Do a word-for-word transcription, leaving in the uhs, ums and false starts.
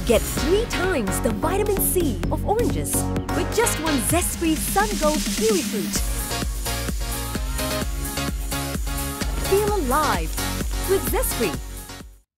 Get three times the vitamin C of oranges with just one Zespri Sun Gold Kiwi Fruit. Feel alive with Zespri.